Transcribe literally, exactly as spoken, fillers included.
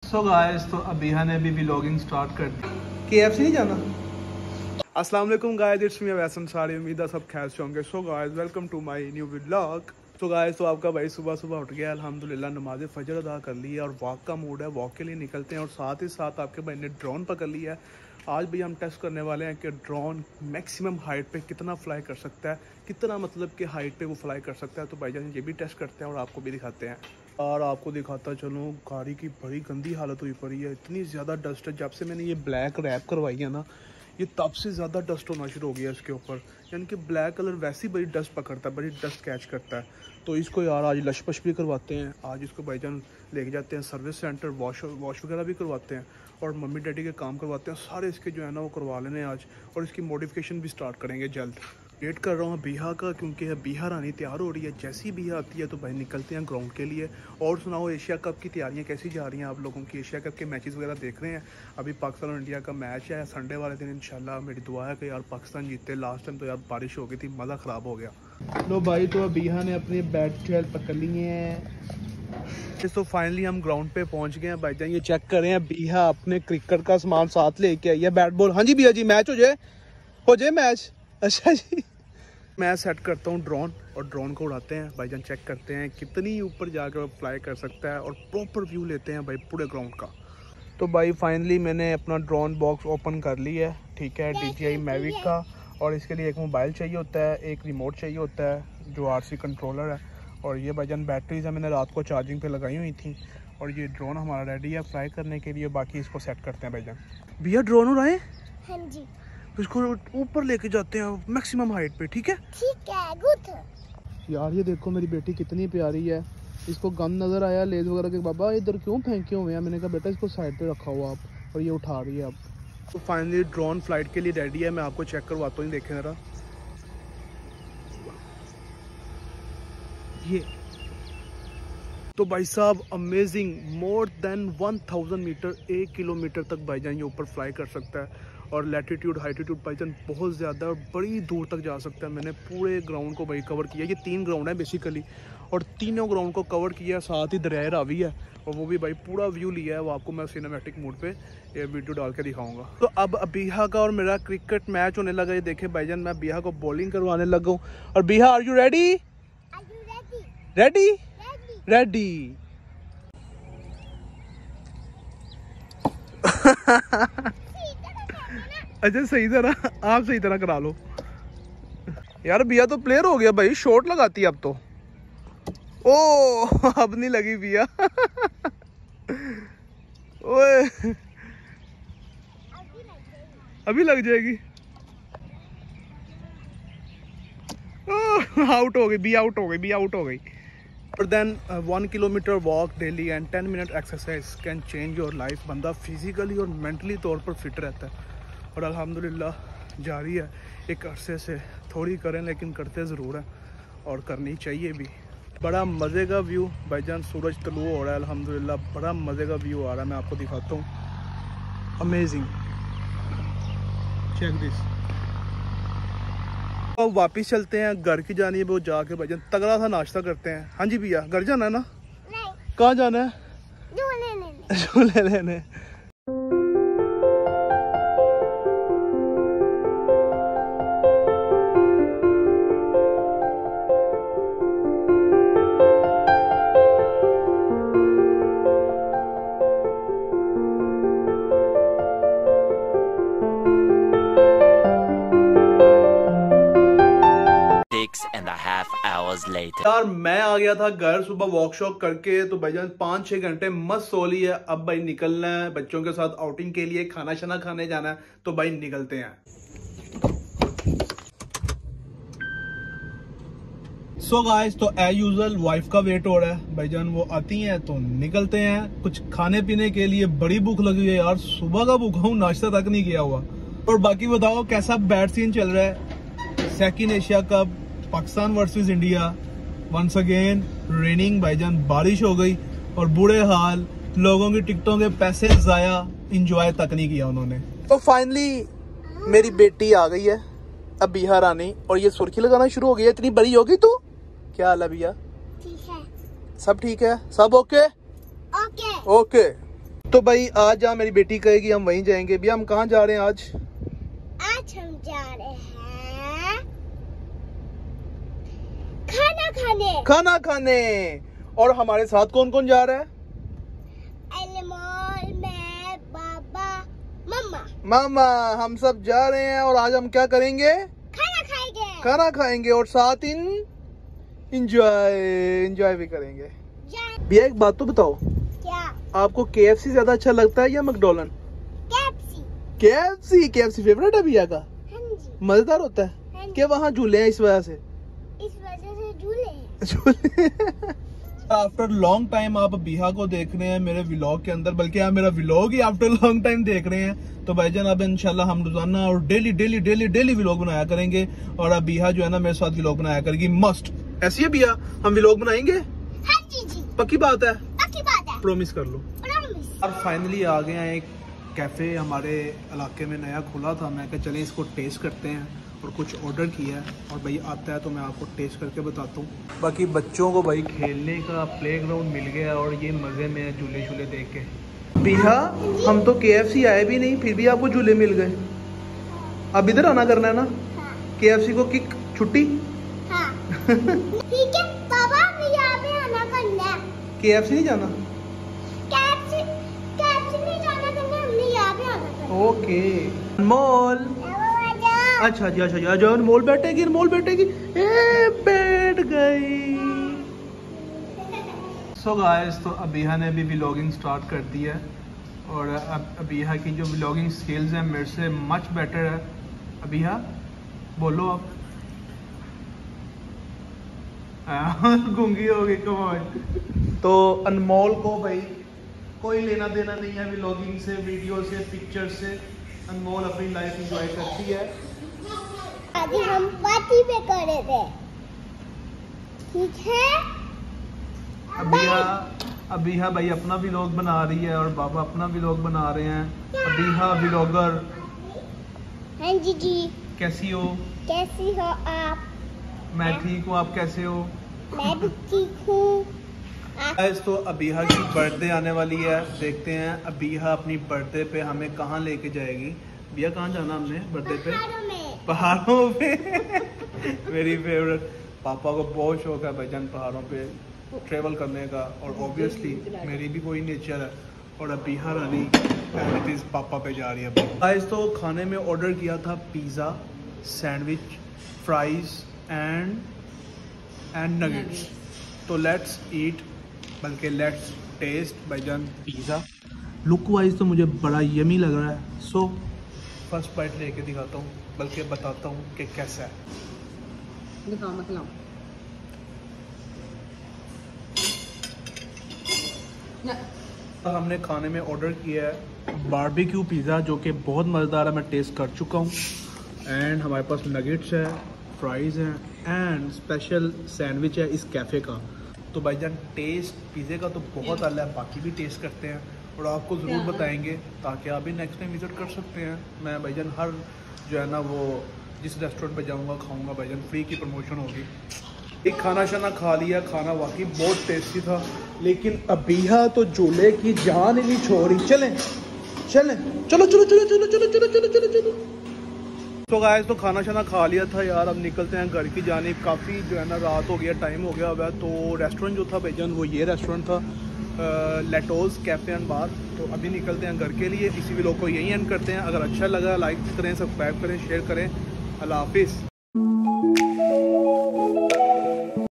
सो guys, तो अबीहा ने भी व्लॉगिंग स्टार्ट कर दी। केएफसी नहीं जाना। अस्सलाम वालेकुम गाइस, इट्स मी वैसन सारी, उम्मीद है सब खैर से होंगे। So guys, welcome to my new vlog. तो गाइस, तो आपका भाई सुबह सुबह उठ गया, अल्हम्दुलिल्लाह नमाज फजर अदा कर ली है और वॉक का मूड है, वॉक के लिए निकलते हैं। और साथ ही साथ आपके भाई ने ड्रोन पकड़ लिया है। आज भी हम टेस्ट करने वाले हैं कि ड्रोन मैक्सिमम हाइट पे कितना फ्लाई कर सकता है, कितना मतलब कि हाइट पे वो फ्लाई कर सकता है। तो भाईजान ये भी टेस्ट करते हैं और आपको भी दिखाते हैं। और आपको दिखाता चलूँ, गाड़ी की बड़ी गंदी हालत हुई पड़ी है, इतनी ज़्यादा डस्ट है। जब से मैंने ये ब्लैक रैप करवाई है ना, ये तब से ज़्यादा डस्ट होना शुरू हो गया इसके ऊपर। यानी कि ब्लैक कलर वैसे ही बड़ी डस्ट पकड़ता है, बड़ी डस्ट कैच करता है। तो इसको यार आज लशपश भी करवाते हैं। आज इसको भाईजान लेके जाते हैं सर्विस सेंटर, वॉश वॉश वगैरह भी करवाते हैं और मम्मी डैडी के काम करवाते हैं। सारे इसके जो है ना वो करवा लेने आज, और इसकी मॉडिफिकेशन भी स्टार्ट करेंगे जल्द। वेट कर रहा हूँ अबीहा का, क्योंकि अबीहा रानी तैयार हो रही है। जैसी अबीहा आती है तो भाई निकलते हैं ग्राउंड के लिए। और सुनाओ, एशिया कप की तैयारियां कैसी जा रही हैं आप लोगों की? एशिया कप के मैचेस वगैरह देख रहे हैं? अभी पाकिस्तान और इंडिया का मैच है संडे वाले दिन इंशाल्लाह। मेरी दुआ है कि यार पाकिस्तान जीते। लास्ट टाइम तो यार बारिश हो गई थी, मज़ा ख़राब हो गया। लो भाई, तो अबीहा ने अपनी बैट खेल पकड़ लिए हैं। तो फाइनली हम ग्राउंड पे पहुंच गए हैं भाईजान। ये चेक करें, अबीहा अपने क्रिकेट का सामान साथ लेके आई है, बैट बॉल। हाँ जी भैया जी, मैच हो जाए हो जाए मैच। अच्छा जी, मैं सेट करता हूँ ड्रोन और ड्रोन को उड़ाते हैं भाईजान। चेक करते हैं कितनी ऊपर जाकर फ्लाई कर सकता है और प्रॉपर व्यू लेते हैं भाई पूरे ग्राउंड का। तो भाई फाइनली मैंने अपना ड्रोन बॉक्स ओपन कर लिया है, ठीक है, डी जी आई मैविक का। और इसके लिए एक मोबाइल चाहिए होता है, एक रिमोट चाहिए होता है जो आर सी कंट्रोलर है। और ये भाईजान बैटरीज है, मैंने रात को चार्जिंग पे लगाई हुई थी। और ये ड्रोन हमारा रेडी है फ्लाई करने के लिए। बाकी इसको सेट करते हैं भाईजान। भैया ड्रोन उड़ाए? हाँ जी। इसको ऊपर लेके जाते हैं मैक्सिमम हाइट पे, ठीक है? ठीक है, गुड। यार ये देखो मेरी बेटी कितनी प्यारी है। इसको गन नजर आया लेज वगैरह के, बाबा इधर क्यों फेंके हुए हैं? मैंने कहा बेटा इसको साइड पे रखा हुआ आप, और ये उठा रही है अब। तो फाइनली ड्रोन फ्लाइट के लिए रेडी है। मैं आपको चेक करवाता हूँ, देखें जरा। ये तो भाई साहब amazing, more than one thousand metre, एक किलोमीटर तक भाईजान ये ऊपर फ्लाई कर सकता है। और लैटिट्यूड हाइटिट्यूड भाईजान बहुत ज़्यादा और बड़ी दूर तक जा सकता है। मैंने पूरे ग्राउंड को भाई कवर किया। ये तीन ग्राउंड है बेसिकली, और तीनों ग्राउंड को कवर किया। साथ ही दरिया रावी है, और वो भी भाई पूरा व्यू लिया है। वो आपको मैं सिनेमैटिक मोड पे ये वीडियो डाल के दिखाऊंगा। तो अब अबीहा का और मेरा क्रिकेट मैच होने लगा। ये देखे भाईजान, मैं अबीहा को बॉलिंग करवाने लगा हूँ। और Abiha, are you ready? Ready ready. अच्छा सही तरह, आप सही तरह करा लो यार। बिया तो प्लेयर हो गया भाई, शॉट लगाती है अब तो। ओ अब नहीं लगी बिया। ओए अभी लग जाएगी। आउट हो गई बिया, आउट हो गई बिया, आउट हो गई। और then one kilometre walk daily and ten minute exercise can change your life. बंदा फिजिकली और मेंटली तौर पर फिट रहता है। और अल्हम्दुलिल्लाह जारी है एक अरसे से। थोड़ी करें लेकिन करते ज़रूर हैं, और करनी चाहिए भी। बड़ा मज़े का व्यू भाईजान, सूरज तलू हो रहा है अल्हम्दुलिल्लाह। बड़ा मज़े का व्यू आ रहा है, मैं आपको दिखाता हूँ। Amazing, check this. अब वापिस चलते हैं घर की जानिए। वो जाके भाईजान तगड़ा सा नाश्ता करते हैं। हाँ जी भैया, घर जाना है ना? नहीं। कहाँ जाना है? झूले लेने। झूले लेने। यार मैं आ गया था घर सुबह वॉकशॉप करके। तो भाईजान पाँच छः घंटे मस्त सो ली है। अब भाई निकलना है बच्चों के साथ आउटिंग के लिए, खाना शाना खाने जाना है। तो भाई निकलते हैं। सो गाइस, तो एज यूजुअल वाइफ का वेट हो रहा है भाईजान, वो आती हैं तो निकलते हैं कुछ खाने पीने के लिए। बड़ी भूख लगी है यार, सुबह का भूखा हूँ, नाश्ता तक नहीं किया हुआ। और बाकी बताओ कैसा बैट सीन चल रहा है? Second Asia Cup, Pakistan versus India, once again raining भाईजान, बारिश हो गई और बुरे हाल। लोगों की टिकटों के पैसे जाया, इंजॉय तक नहीं किया उन्होंने। तो फाइनली मेरी बेटी आ गई है अबीहा रानी, और ये सुर्खी लगाना शुरू हो गई है। इतनी बड़ी हो गई तू? क्या हाल है भैया? ठीक है, सब ठीक है, सब ओके ओके ओके। तो भाई आज जहाँ मेरी बेटी कहेगी हम वहीं जाएंगे। भैया हम कहाँ जा रहे हैं आज? आज हम जा रहे हैं खाना खाने। खाना खाने। और हमारे साथ कौन कौन जा रहा है? एलिमोल, मैं, पापा, मम्मा। मामा, हम सब जा रहे हैं। और आज हम क्या करेंगे? खाना खाएंगे। खाना खाएंगे और साथ इन इंजॉय इंजॉय भी करेंगे। भैया एक बात तो बताओ, क्या? आपको के एफ सी ज्यादा अच्छा लगता है या मैकडॉनल्ड? के एफ सी। के एफ सी के एफ सी फेवरेट है भैया का? हाँ जी। मजेदार होता है? हाँ जी। क्या वहाँ झूले हैं इस वजह से? इस वजह से झूले हैं। झूले। आफ्टर लॉन्ग टाइम आप बिहा को देख रहे हैं मेरे व्लॉग के अंदर, बल्कि आप मेरा व्लॉग ही आफ्टर लॉन्ग टाइम देख रहे हैं। तो भाईजान अब इंशाल्लाह हम रोजाना और daily daily daily daily vlog बनाया करेंगे। और अब बिहा जो है ना मेरे साथ व्लॉग बनाया करेगी मस्ट। ऐसी है बिहा, हम व्लॉग बनाएंगे? हाँ जी जी। पक्की बात है? पक्की बात है। प्रॉमिस कर लो। प्रॉमिस। और फाइनली आ गए हैं एक कैफे हमारे इलाके में नया खुला था। मैं कहा चलें इसको टेस्ट करते हैं और कुछ ऑर्डर किया है। और भाई आता है तो मैं आपको टेस्ट करके बताता हूँ। बाकी बच्चों को भाई खेलने का प्लेग्राउंड मिल गया और ये मज़े में है झूले झूले देख के। बिहा हम तो के एफ सी आए भी नहीं फिर भी आपको झूले मिल गए। अब इधर आना करना है ना? हाँ। के एफ सी को किक छुट्टी। हाँ। ठीक है पापा, हमें यहाँ पे आना करना है। के एफ सी नहीं जाना? के एफ सी के एफ सी नहीं जाना करना, हमने यहाँ पे आना करना है। Okay mall. है। अच्छा जी अच्छा जी अच्छा अनमोल बैठेगी अनमोल बैठेगी ए बैठ गई। सो गाइस तो अबीहा ने भी व्लॉगिंग स्टार्ट कर दी है और अब अबीहा की जो व्लॉगिंग स्किल्स हैं मेरे से मच बेटर है। अबीहा बोलो आप। गूंगी हो गई कमाल। तो अनमोल को भाई कोई लेना देना नहीं है व्लॉगिंग से, वीडियो से, पिक्चर से। अनमोल अपनी लाइफ एंजॉय करती है। अभी हम पार्टी पे कर रहे थे, ठीक है? अबीहा अबीहा भाई अपना व्लॉग बना रही है और बाबा अपना व्लॉग बना रहे हैं। अबीहा व्लॉगर। हाँ जी जी। कैसी हो? कैसी हो आप? मैं ठीक हूँ, आप कैसे हो? मैं भी ठीक हूँ। गाइस तो अबीहा की बर्थडे आने वाली है, देखते हैं अबीहा अपनी बर्थडे पे हमें कहाँ लेके जाएगी। भैया कहाँ जाना हमने बर्थडे पे? पहाड़ों में। पहाड़ों पे। मेरी फेवरेट। पापा को बहुत शौक है भाईजान पहाड़ों पे ट्रेवल करने का और ऑब्वियसली मेरी भी कोई नेचर है। और अबीहा रानी इज पापा पे जा रही है। गाइस तो खाने में ऑर्डर किया था pizza, sandwich, fries and and nuggets. तो लेट्स ईट, बल्कि लेट्स टेस्ट भाईजान पिज़्ज़ा। लुक वाइज तो मुझे बड़ा यमी लग रहा है। सो फर्स्ट बाइट लेके दिखाता हूँ, बल्कि बताता हूँ कि कैसा है। दिखाओ मैं खिलाऊं। तो हमने खाने में ऑर्डर किया है बारबेक्यू पिज़्ज़ा जो कि बहुत मज़ेदार है, मैं टेस्ट कर चुका हूँ। एंड हमारे पास नगेट्स है, फ्राइज़ हैं एंड स्पेशल सैंडविच है इस कैफ़े का। तो भाईजान टेस्ट पिज़्ज़े का तो बहुत अलग है, बाकी भी टेस्ट करते हैं और आपको ज़रूर बताएंगे ताकि आप भी नेक्स्ट टाइम विज़िट कर सकते हैं। मैं भाईजान हर जो है ना वो जिस रेस्टोरेंट पे जाऊंगा खाऊंगा भाईजान, फ्री की प्रमोशन होगी। एक खाना शाना खा लिया, खाना वाकई बहुत टेस्टी था। लेकिन अबीहा तो झूले की जान ही नहीं छोड़ रही। चलें चलें चलो चलो चलो चलो चलो चलो चलो चलो चलो। तो गाइस तो खाना शाना खा लिया था यार, अब निकलते हैं घर की जानिब। काफ़ी जो है ना रात हो गया, टाइम हो गया हुआ है। तो रेस्टोरेंट जो था भाईजान वो ये रेस्टोरेंट था, लेटोज कैफ़े एंड बार। तो अभी निकलते हैं घर के लिए। इसी व्लॉग को यहीं एंड करते हैं। अगर अच्छा लगा लाइक करें, सब्सक्राइब करें, शेयर करें। अल्लाह हाफिज़।